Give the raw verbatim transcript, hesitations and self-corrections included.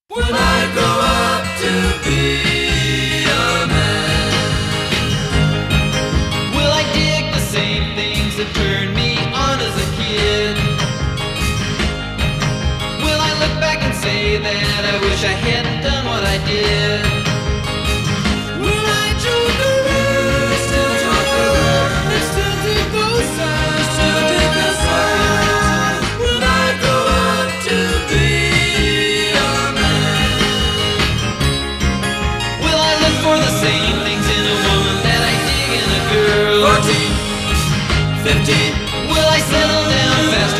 When I grow up to be a man, will I dig the same things that turned me on as a kid? Will I look back and say that I wish I hadn't done what I did? Will I joke around, still joke around, and still dig those signs, still dig the signs? When I grow up to be for the same things in a woman that I dig in a girl? Fourteen, fifteen, will I settle down faster